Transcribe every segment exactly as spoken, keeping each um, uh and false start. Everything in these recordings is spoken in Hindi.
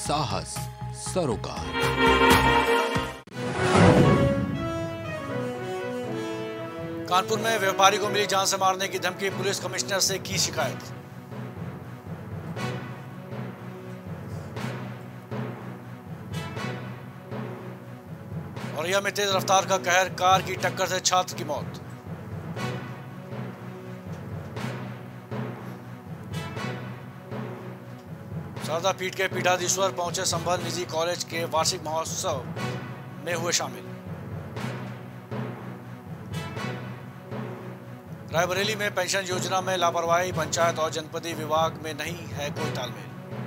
साहस सरोकार। कानपुर में व्यापारी को मिली जान से मारने की धमकी, पुलिस कमिश्नर से की शिकायत। औरैया में तेज रफ्तार का कहर, कार की टक्कर से छात्र की मौत। शारदा पीठ के पीठाधीश्वर पहुंचे संभल निजी कॉलेज के वार्षिक महोत्सव में हुए शामिल। रायबरेली में पेंशन योजना में लापरवाही, पंचायत और जनपदी विभाग में नहीं है कोई तालमेल।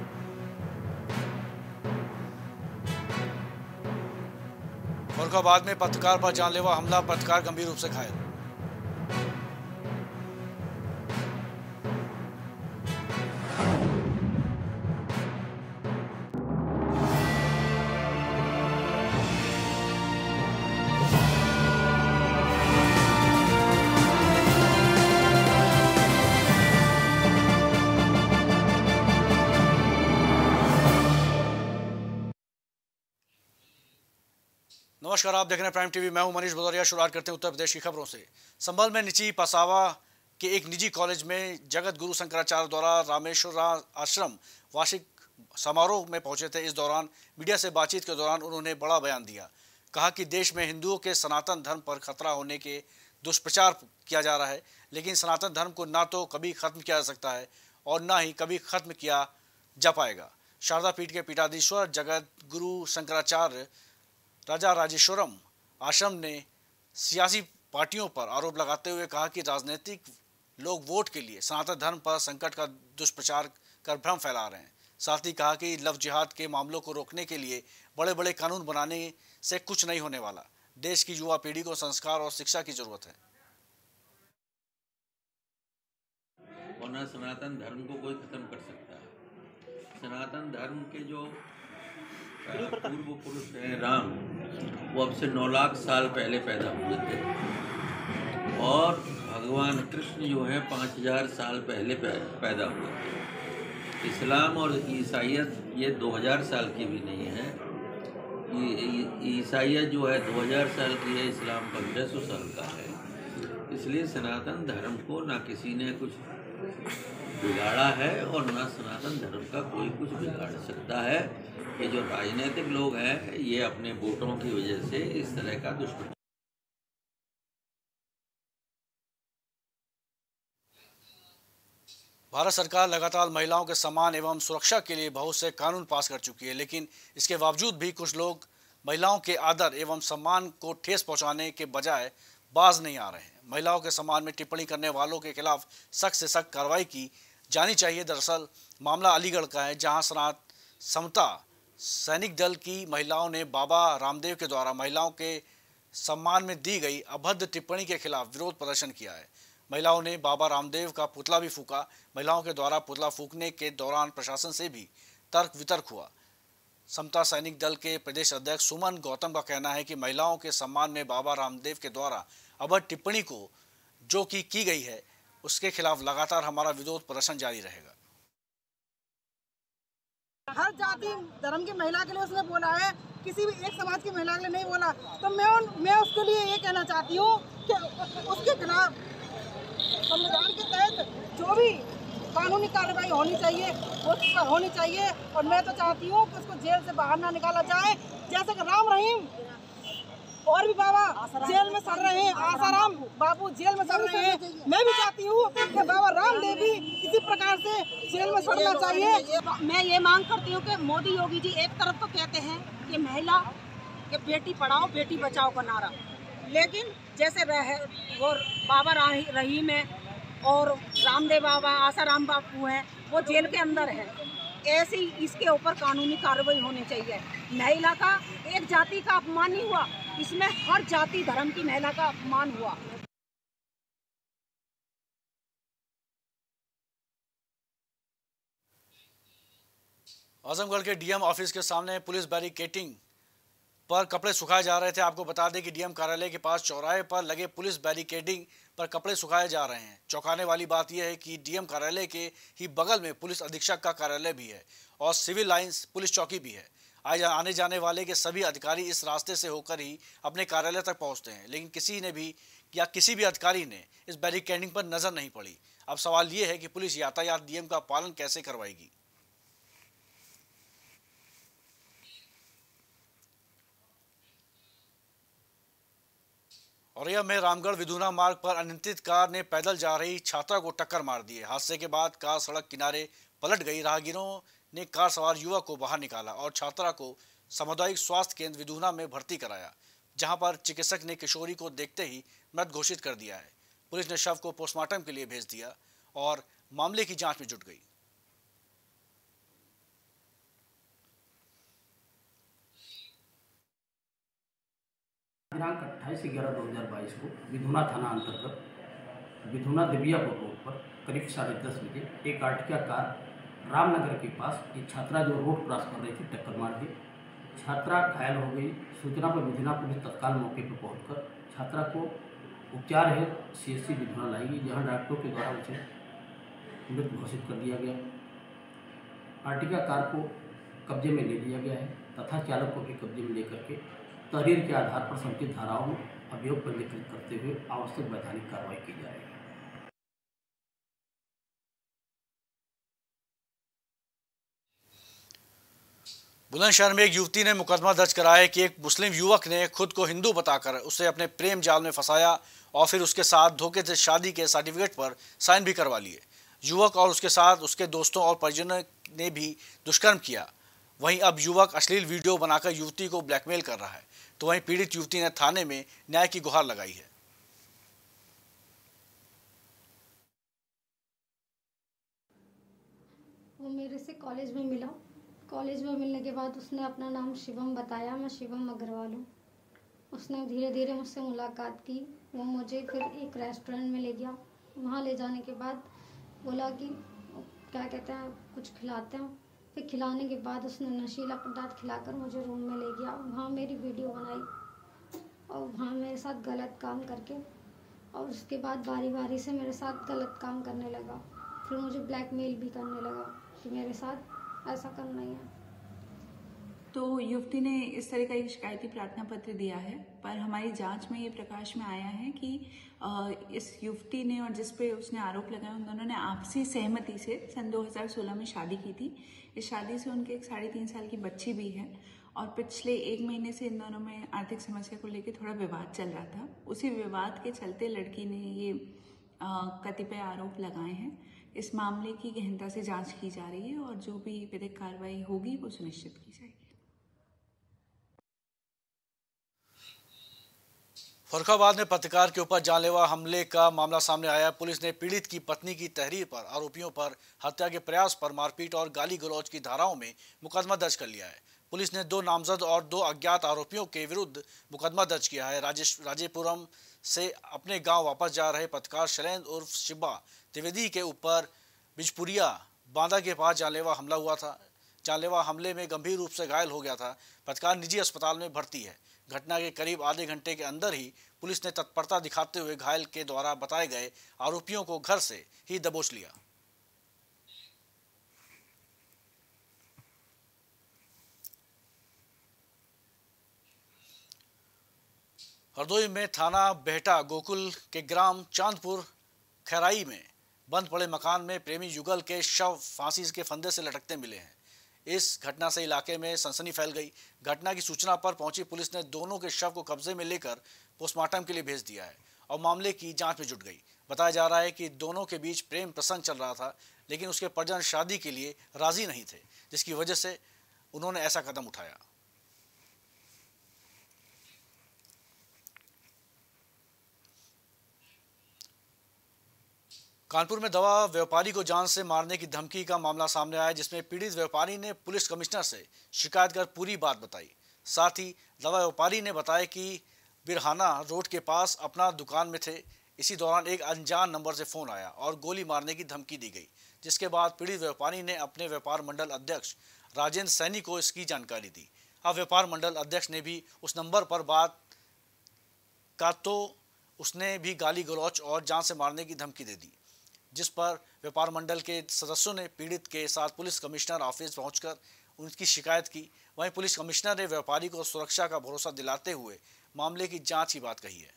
फर्रुखाबाद में पत्रकार पर जानलेवा हमला, पत्रकार गंभीर रूप से घायल। नमस्कार, आप देख रहे हैं प्राइम टीवी। मैं हूं मनीष भदौरिया। शुरुआत करते हैं उत्तर प्रदेश की खबरों से। संभल में निची पसावा के एक निजी कॉलेज में जगत गुरु शंकराचार्य द्वारा रामेश्वर आश्रम वार्षिक समारोह में पहुंचे थे। इस दौरान मीडिया से बातचीत के दौरान उन्होंने बड़ा बयान दिया। कहा कि देश में हिंदुओं के सनातन धर्म पर खतरा होने के दुष्प्रचार किया जा रहा है, लेकिन सनातन धर्म को ना तो कभी खत्म किया जा सकता है और ना ही कभी खत्म किया जा पाएगा। शारदा पीठ के पीठाधीश्वर जगत गुरु शंकराचार्य राजा राजेश्वरम आश्रम ने सियासी पार्टियों पर आरोप लगाते हुए कहा कि राजनीतिक लोग वोट के लिए सनातन धर्म पर संकट का दुष्प्रचार कर भ्रम फैला रहे हैं। साथ ही कहा कि लव जिहाद के मामलों को रोकने के लिए बड़े बड़े कानून बनाने से कुछ नहीं होने वाला। देश की युवा पीढ़ी को संस्कार और शिक्षा की जरूरत है। और सनातन धर्म को कोई खत्म कर सकता है। सनातन धर्म के जो पूर्व पुरुष हैं राम, वो अब से नौ लाख साल पहले पैदा हुए थे और भगवान कृष्ण जो है पाँच हजार साल पहले पैदा हुए थे। इस्लाम और ईसाइयत ये दो हज़ार साल की भी नहीं है। ईसाइयत जो है दो हज़ार साल की है, इस्लाम पंद्रह सौ साल का है। इसलिए सनातन धर्म को ना किसी ने कुछ बिगाड़ा है और ना सनातन धर्म का कोई कुछ बिगाड़ सकता है। ये जो राजनीतिक लोग हैं, ये अपने वोटों की वजह से इस तरह का दुष्प्रचार। भारत सरकार लगातार महिलाओं के सम्मान एवं सुरक्षा के लिए बहुत से कानून पास कर चुकी है, लेकिन इसके बावजूद भी कुछ लोग महिलाओं के आदर एवं सम्मान को ठेस पहुंचाने के बजाय बाज नहीं आ रहे हैं। महिलाओं के सम्मान में टिप्पणी करने वालों के खिलाफ सख्त से सख्त कार्रवाई की जानी चाहिए। दरअसल मामला अलीगढ़ का है, जहां सनात समता सैनिक दल की महिलाओं ने बाबा रामदेव के द्वारा महिलाओं के सम्मान में दी गई अभद्र टिप्पणी के खिलाफ विरोध प्रदर्शन किया है। महिलाओं ने बाबा रामदेव का पुतला भी फूंका। महिलाओं के द्वारा पुतला फूंकने के दौरान प्रशासन से भी तर्क वितर्क हुआ। समता सैनिक दल के प्रदेश अध्यक्ष सुमन गौतम का कहना है कि महिलाओं के सम्मान में बाबा रामदेव के द्वारा अभद्र टिप्पणी को जो की की गई है, उसके खिलाफ लगातार हमारा विरोध प्रदर्शन जारी रहेगा। हर जाति धर्म की महिला के लिए उसने बोला है, किसी भी एक समाज की महिला के लिए नहीं बोला। तो मैं उन, मैं उसके लिए ये कहना चाहती हूँ कि उसके खिलाफ संविधान के तहत जो भी कानूनी कार्रवाई होनी चाहिए वो होनी चाहिए। और मैं तो चाहती हूँ कि उसको जेल से बाहर ना निकाला जाए, जैसे कि राम रहीम और भी बाबा जेल में सड़ रहे हैं, आसाराम बाबू जेल में सड़ रहे हैं। मैं भी चाहती हूँ कि बाबा रामदेव भी इसी प्रकार से जेल में सड़ना चाहिए। मैं ये मांग करती हूँ कि मोदी योगी जी एक तरफ तो कहते हैं कि महिला के बेटी पढ़ाओ बेटी बचाओ का नारा, लेकिन जैसे रह, वो बाबा रहीम है और रामदेव बाबा आसाराम बापू हैं, वो जेल के अंदर है। ऐसी इसके ऊपर कानूनी कार्रवाई होनी चाहिए। महिला का एक जाति का अपमान नहीं हुआ, इसमें हर जाति धर्म की महिला का अपमान हुआ। आजमगढ़ के डीएम ऑफिस के सामने पुलिस बैरिकेडिंग पर कपड़े सुखाए जा रहे थे। आपको बता दें कि डीएम कार्यालय के पास चौराहे पर लगे पुलिस बैरिकेडिंग पर कपड़े सुखाए जा रहे हैं। चौंकाने वाली बात यह है कि डीएम कार्यालय के ही बगल में पुलिस अधीक्षक का कार्यालय भी है और सिविल लाइंस पुलिस चौकी भी है। आने जाने वाले के सभी अधिकारी इस रास्ते से होकर ही अपने कार्यालय तक पहुंचते हैं, लेकिन किसी ने भी या किसी भी अधिकारी ने इस बैरिकेडिंग पर नजर नहीं पड़ी। अब सवाल ये है कि पुलिस यातायात नियम का पालन कैसे करवाएगी। औरैया में रामगढ़ विधुना मार्ग पर अनियंत्रित कार ने पैदल जा रही छात्रा को टक्कर मार दी है। हादसे के बाद कार सड़क किनारे पलट गई। राहगीरों ने कार सवार युवक को बाहर निकाला और छात्रा को सामुदायिक स्वास्थ्य केंद्र विधुना में भर्ती कराया, जहां पर चिकित्सक ने किशोरी को देखते ही मृत घोषित कर दिया है। पुलिस ने शव को पोस्टमार्टम के लिए भेज दिया और मामले की जांच में जुट गई। दिनांक अट्ठाईस ग्यारह दो हज़ार बाईस को विधुना थाना अंतर्गत विधुना दिव्यापुर रोड पर करीब साढ़े दस बजे एक आर्टिका कार रामनगर के पास एक छात्रा जो रोड क्रॉस कर रही थी टक्कर मार दी। छात्रा घायल हो गई। सूचना पर विधुना पुलिस तत्काल मौके पर पहुंचकर छात्रा को उपचार है सीएससी विधुना लाई गई, जहां डॉक्टरों के द्वारा उसे मृत घोषित कर दिया गया। आर्टिका कार को कब्जे में ले लिया गया है तथा चालक को भी कब्जे में लेकर के तहरीर के आधार पर संबंधित धाराओं में अभियोग पंजीकृत करते हुए आवश्यक वैधानिक कार्रवाई की जा रही है। बुलंदशहर में एक युवती ने मुकदमा दर्ज कराया कि एक मुस्लिम युवक ने खुद को हिंदू बताकर उसे अपने प्रेम जाल में फंसाया और फिर उसके साथ धोखे से शादी के सर्टिफिकेट पर साइन भी करवा लिए। युवक और उसके साथ उसके दोस्तों और परिजनों ने भी दुष्कर्म किया। वहीं अब युवक अश्लील वीडियो बनाकर युवती को ब्लैकमेल कर रहा है, तो वहीं पीड़ित युवती ने थाने में न्याय की गुहार लगाई है। वो मेरे से कॉलेज में मिला। कॉलेज में मिलने के बाद उसने अपना नाम शिवम बताया, मैं शिवम अग्रवाल हूँ। उसने धीरे धीरे मुझसे मुलाकात की। वो मुझे फिर एक रेस्टोरेंट में ले गया। वहाँ ले जाने के बाद बोला कि क्या कहते हैं कुछ खिलाते हैं। फिर खिलाने के बाद उसने नशीला पदार्थ खिलाकर मुझे रूम में ले गया। वहाँ मेरी वीडियो बनाई और वहाँ मेरे साथ गलत काम करके और उसके बाद बारी बारी से मेरे साथ गलत काम करने लगा। फिर मुझे ब्लैकमेल भी करने लगा कि मेरे साथ ऐसा करना ही है। तो युवती ने इस तरह का एक शिकायती प्रार्थना पत्र दिया है, पर हमारी जांच में ये प्रकाश में आया है कि इस युवती ने और जिस पे उसने आरोप लगाया उन दोनों ने आपसी सहमति से सन दो हज़ार सोलह में शादी की थी। इस शादी से उनके एक साढ़े तीन साल की बच्ची भी है और पिछले एक महीने से इन दोनों में आर्थिक समस्या को लेकर थोड़ा विवाद चल रहा था। उसी विवाद के चलते लड़की ने ये कतिपय आरोप लगाए हैं। इस मामले की गहनता से जांच की जा रही है और जो भी विधिक कार्रवाई होगी वो सुनिश्चित की जाएगी। फर्रुखाबाद में पत्रकार के ऊपर जानलेवा हमले का मामला सामने आया। पुलिस ने पीड़ित की पत्नी की तहरीर पर आरोपियों पर हत्या के प्रयास पर मारपीट और गाली गलौज की धाराओं में मुकदमा दर्ज कर लिया है। पुलिस ने दो नामजद और दो अज्ञात आरोपियों के विरुद्ध मुकदमा दर्ज किया है। राजेश राजेपुरम से अपने गांव वापस जा रहे पत्रकार शैलेंद्र उर्फ शिब्बा त्रिवेदी के ऊपर बिजपुरिया बांदा के पास जानलेवा हमला हुआ था। जानलेवा हमले में गंभीर रूप से घायल हो गया था। पत्रकार निजी अस्पताल में भर्ती है। घटना के करीब आधे घंटे के अंदर ही पुलिस ने तत्परता दिखाते हुए घायल के द्वारा बताए गए आरोपियों को घर से ही दबोच लिया। हरदोई में थाना बेहटा गोकुल के ग्राम चांदपुर खैराई में बंद पड़े मकान में प्रेमी युगल के शव फांसी के फंदे से लटकते मिले हैं। इस घटना से इलाके में सनसनी फैल गई। घटना की सूचना पर पहुंची पुलिस ने दोनों के शव को कब्जे में लेकर पोस्टमार्टम के लिए भेज दिया है और मामले की जांच में जुट गई। बताया जा रहा है कि दोनों के बीच प्रेम प्रसंग चल रहा था, लेकिन उसके परिजन शादी के लिए राजी नहीं थे, जिसकी वजह से उन्होंने ऐसा कदम उठाया। कानपुर में दवा व्यापारी को जान से मारने की धमकी का मामला सामने आया, जिसमें पीड़ित व्यापारी ने पुलिस कमिश्नर से शिकायत कर पूरी बात बताई। साथ ही दवा व्यापारी ने बताया कि बिरहाना रोड के पास अपना दुकान में थे। इसी दौरान एक अनजान नंबर से फोन आया और गोली मारने की धमकी दी गई, जिसके बाद पीड़ित व्यापारी ने अपने व्यापार मंडल अध्यक्ष राजेंद्र सैनी को इसकी जानकारी दी। अब व्यापार मंडल अध्यक्ष ने भी उस नंबर पर बात का तो उसने भी गाली गलौच और जान से मारने की धमकी दे दी, जिस पर व्यापार मंडल के सदस्यों ने पीड़ित के साथ पुलिस कमिश्नर ऑफिस पहुंचकर उनकी शिकायत की। वहीं पुलिस कमिश्नर ने व्यापारी को सुरक्षा का भरोसा दिलाते हुए मामले की जांच की बात कही है।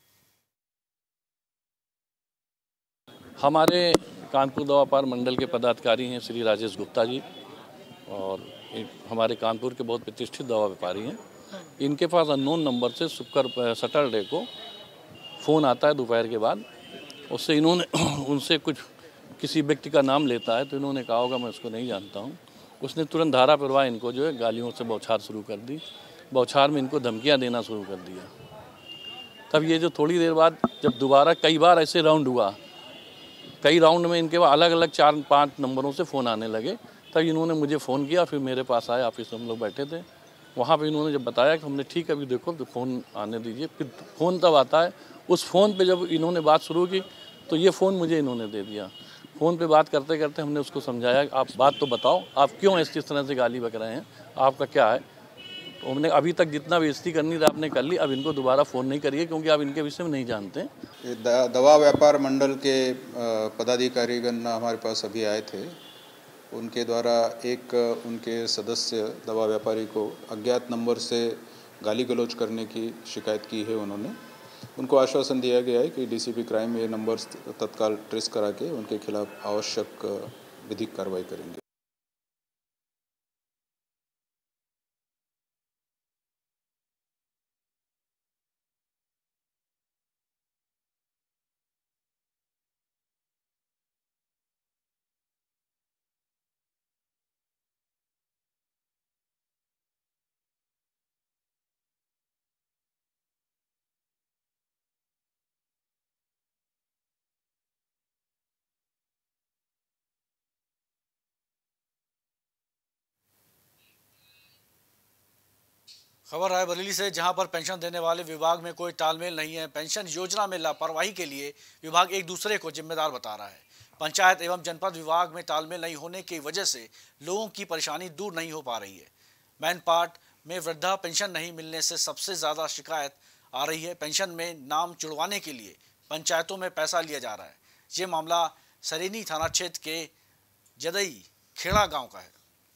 हमारे कानपुर दवा व्यापार मंडल के पदाधिकारी हैं श्री राजेश गुप्ता जी, और हमारे कानपुर के बहुत प्रतिष्ठित दवा व्यापारी हैं। इनके पास अननोन नंबर से शुक्र सैटरडे को फ़ोन आता है दोपहर के बाद। उससे इन्होंने उनसे कुछ किसी व्यक्ति का नाम लेता है, तो इन्होंने कहा होगा मैं उसको नहीं जानता हूँ। उसने तुरंत धारा प्रवाह इनको जो है गालियों से बौछार शुरू कर दी। बौछार में इनको धमकियाँ देना शुरू कर दिया। तब ये जो थोड़ी देर बाद जब दोबारा कई बार ऐसे राउंड हुआ, कई राउंड में इनके अलग अलग चार पांच नंबरों से फ़ोन आने लगे। तब इन्होंने मुझे फ़ोन किया, फिर मेरे पास आए, ऑफिस में हम लोग बैठे थे। वहाँ पे इन्होंने जब बताया कि हमने ठीक है अभी देखो तो फ़ोन आने दीजिए, फिर फ़ोन तब आता है। उस फ़ोन पे जब इन्होंने बात शुरू की तो ये फ़ोन मुझे इन्होंने दे दिया। फ़ोन पे बात करते करते हमने उसको समझाया आप बात तो बताओ, आप क्यों इस तरह से गाली बक रहे हैं, आपका क्या है। तो हमने अभी तक जितना बेइज्जती करनी था आपने कर ली, अब इनको दोबारा फ़ोन नहीं करिए क्योंकि आप इनके विषय में नहीं जानते। दवा व्यापार मंडल के पदाधिकारीगण हमारे पास अभी आए थे। उनके द्वारा एक उनके सदस्य दवा व्यापारी को अज्ञात नंबर से गाली गलौज करने की शिकायत की है। उन्होंने उनको आश्वासन दिया गया है कि डीसीपी क्राइम ये नंबर तत्काल ट्रेस करा के उनके खिलाफ आवश्यक विधिक कार्रवाई करेंगे। खबर रायबरेली से, जहां पर पेंशन देने वाले विभाग में कोई तालमेल नहीं है। पेंशन योजना में लापरवाही के लिए विभाग एक दूसरे को जिम्मेदार बता रहा है। पंचायत एवं जनपद विभाग में तालमेल नहीं होने की वजह से लोगों की परेशानी दूर नहीं हो पा रही है। मैनपाट में वृद्धा पेंशन नहीं मिलने से सबसे ज़्यादा शिकायत आ रही है। पेंशन में नाम जुड़वाने के लिए पंचायतों में पैसा लिया जा रहा है। ये मामला सरेनी थाना क्षेत्र के जदई खेड़ा गाँव का है।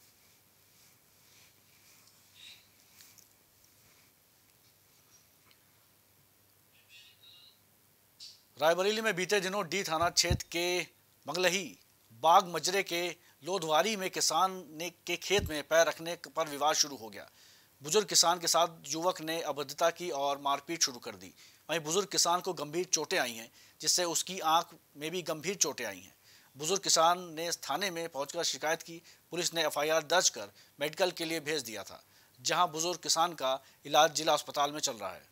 रायबरेली में बीते दिनों डी थाना क्षेत्र के मंगलही बाग मजरे के लोधवारी में किसान ने के खेत में पैर रखने पर विवाद शुरू हो गया। बुजुर्ग किसान के साथ युवक ने अभद्रता की और मारपीट शुरू कर दी। वहीं बुजुर्ग किसान को गंभीर चोटें आई हैं, जिससे उसकी आंख में भी गंभीर चोटें आई हैं। बुजुर्ग किसान ने थाने में पहुंचकर शिकायत की। पुलिस ने एफ आई आर दर्ज कर मेडिकल के लिए भेज दिया था, जहां बुजुर्ग किसान का इलाज जिला अस्पताल में चल रहा है।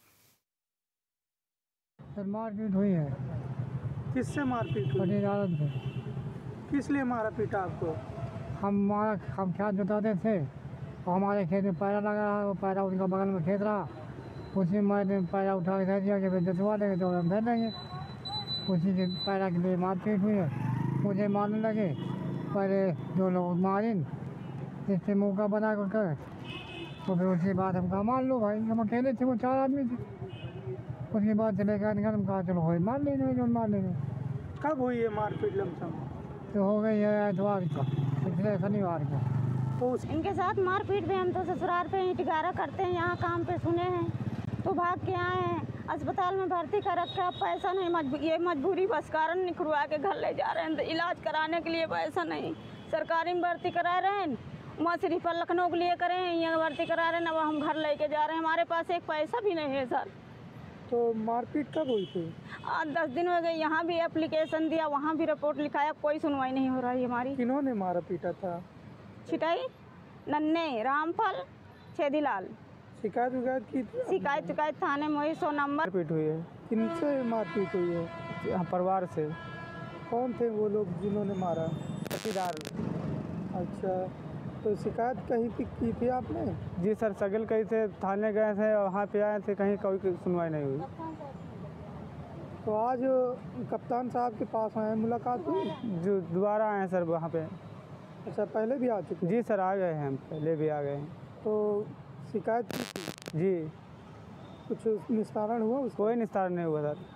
सर मारपीट हुई है। किससे मारपीट हुई? से। किस लिए मारा पीटा आपको? हम हम खेत जोताते थे और हमारे खेत में पैरा लगा रहा, वो पैरा उनका बगल में खेत रहा, उसी मैंने पैरा उठा के दे दिया कि जोतवा देंगे तो हम दे देंगे। उसी के पैरा के लिए मारपीट हुई है। मुझे मारने लगे, पहले दो लोग मारिन, जिससे मुँह का बना कर, तो फिर उसके बाद हम कहा मान लो भाई, हम अकेले थे, वो चार आदमी थे। उसके बाद चले गए, हम कहा चलो भाई मार लेंगे जो मार लेंगे। कब हुई है मारपीट लमसम? तो हो गई है इतवार को, पिछले शनिवार को। तो इनके साथ मारपीट में हम तो ससुराल पे ईंट गारा करते हैं, यहाँ काम पे सुने हैं तो भाग के आए हैं। अस्पताल में भर्ती कर रखा, पैसा नहीं, मजबू ये मजबूरी बस कारण निकलवा के घर ले जा रहे हैं। तो इलाज कराने के लिए पैसा नहीं, सरकारी में भर्ती करा रहे हैं, वहाँ सिर्फ लखनऊ के लिए करें, यहाँ भर्ती करा रहे हैं, अब हम घर लेके जा रहे हैं। हमारे पास एक पैसा भी नहीं है सर। तो मारपीट कब हुई थी? आज दस दिन हो गए, यहाँ भी एप्लीकेशन दिया, वहाँ भी रिपोर्ट लिखाया, कोई सुनवाई नहीं हो रही हमारी। किन्होंने मारा पीटा था? छिटाई नन्हे रामफल छेदीलाल। शिकायत विकायत की थी? शिकायत शिकायत थाने में हुई, सौ नंबर। मारपीट हुई है। किनसे मारपीट हुई है? यहाँ परिवार से। कौन थे वो लोग जिन्होंने मारा? चौकीदार। अच्छा, तो शिकायत कहीं पे की थी आपने? जी सर, सगल कहीं से थाने गए थे, वहाँ पे आए थे, कहीं कोई सुनवाई नहीं हुई। तो आज कप्तान साहब के पास आए, मुलाकात हुई? जो दोबारा आए हैं सर वहाँ पे। अच्छा, पहले भी आ चुके? जी सर, आ गए हैं हम, पहले भी आ गए हैं। तो शिकायत की थी जी। कुछ निस्तारण हुआ? उसको कोई निस्तारण नहीं हुआ सर।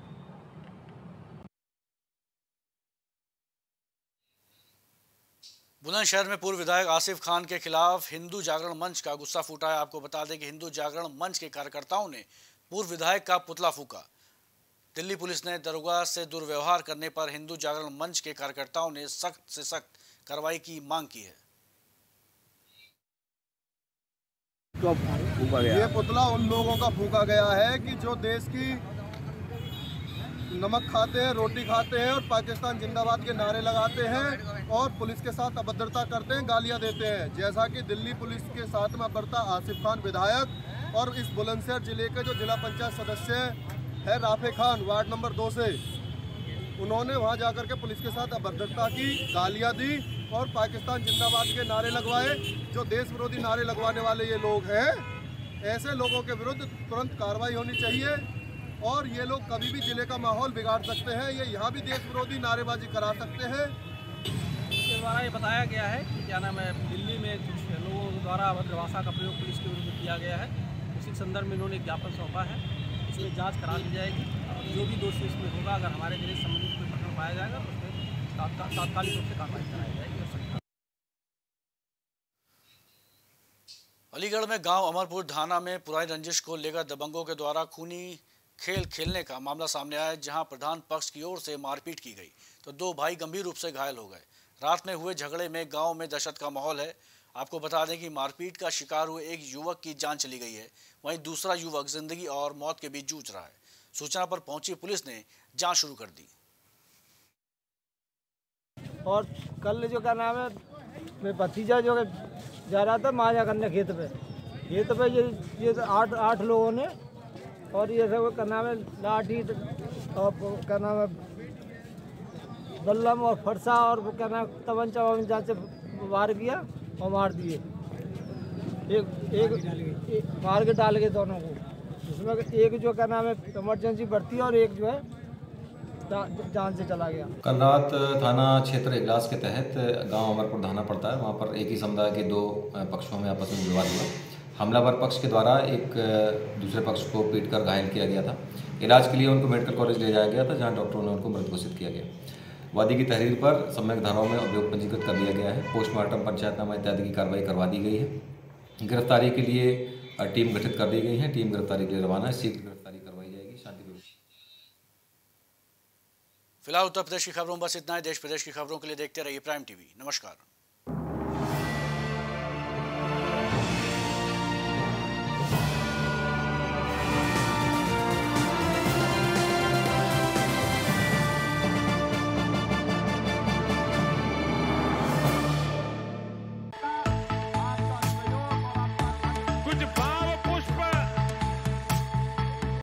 बुलंदशहर में पूर्व विधायक आसिफ खान के खिलाफ हिंदू जागरण मंच का गुस्सा फूटा है। आपको बता दें कि हिंदू जागरण मंच के कार्यकर्ताओं ने पूर्व विधायक का पुतला फूका। दिल्ली पुलिस ने दरोगा से दुर्व्यवहार करने पर हिंदू जागरण मंच के कार्यकर्ताओं ने सख्त से सख्त कार्रवाई की मांग की है। ये पुतला उन लोगों का फूका गया है कि जो देश की नमक खाते हैं, रोटी खाते हैं और पाकिस्तान जिंदाबाद के नारे लगाते हैं और पुलिस के साथ अभद्रता करते हैं, गालियां देते हैं। जैसा कि दिल्ली पुलिस के साथ में अभद्रता आसिफ खान विधायक और इस बुलंदशहर जिले के जो जिला पंचायत सदस्य है राफे खान वार्ड नंबर दो से, उन्होंने वहां जाकर के पुलिस के साथ अभद्रता की, गालियां दी और पाकिस्तान जिंदाबाद के नारे लगवाए। जो देश विरोधी नारे लगवाने वाले ये लोग हैं, ऐसे लोगों के विरुद्ध तुरंत कार्रवाई होनी चाहिए और ये लोग कभी भी जिले का माहौल बिगाड़ सकते हैं। ये यहाँ भी देश विरोधी नारेबाजी करा सकते हैं। इसके द्वारा ये बताया गया है कि क्या नाम है, दिल्ली में कुछ लोगों द्वारा अभद्र भाषा का प्रयोग पुलिस के विरुद्ध किया गया है। उसी संदर्भ में इन्होंने ज्ञापन सौंपा है। इसमें जांच करा ली जाएगी। जो भी दोषी इसमें होगा, अगर हमारे जिले से संबंधित कोई प्रकरण पाया जाएगा तो उसमें तात्कालिक रूप से कार्रवाई कराई जाएगी। अलीगढ़ में गांव अमरपुर धाना में पुरानी रंजिश को लेकर दबंगों के द्वारा खूनी खेल खेलने का मामला सामने आया, जहां प्रधान पक्ष की ओर से मारपीट की गई तो दो भाई गंभीर रूप से घायल हो गए। रात में हुए झगड़े में गांव में दहशत का माहौल है। आपको बता दें कि मारपीट का शिकार हुए एक युवक की जान चली गई है, वहीं दूसरा युवक जिंदगी और मौत के बीच जूझ रहा है। सूचना पर पहुंची पुलिस ने जांच शुरू कर दी। और कल जो क्या नाम है, मेरे भतीजा जो जा रहा था माजा करने खेत पे, खेत पे ये ये आठ आठ लोगों ने और ये सब क्या नाम है लाठी और क्या नाम है बल्लम और फरसा और क्या नाम तवंचा वंचा से वार किया और मार दिए। एक एक, एक मार के डाल गए दोनों को। इसमें एक जो क्या नाम है इमरजेंसी भर्ती और एक जो है जान से चला गया। कल रात थाना क्षेत्र इगलास के तहत गांव अमरपुर धाना पड़ता है, वहां पर एक ही समुदाय के दो पक्षों में आपस में विवाद हुआ। हमलावर पक्ष के द्वारा एक दूसरे पक्ष को पीटकर घायल किया गया था। इलाज के लिए उनको मेडिकल कॉलेज ले जाया गया था, जहां डॉक्टरों ने उनको मृत घोषित किया गया। वादी की तहरीर पर सम्यक धाराओं में अभियोग पंजीकृत कर दिया गया है। पोस्टमार्टम, पंचायतनामा इत्यादि की कार्रवाई करवा दी गई है। गिरफ्तारी के लिए टीम गठित कर दी गई है। टीम गिरफ्तारी के लिए रवाना है। शीघ्र गिरफ्तारी करवाई जाएगी। शांति व्यवस्था। फिलहाल उत्तर प्रदेश की खबरों में बस इतना ही। देश प्रदेश की खबरों के लिए देखते रहिए प्राइम टीवी। नमस्कार।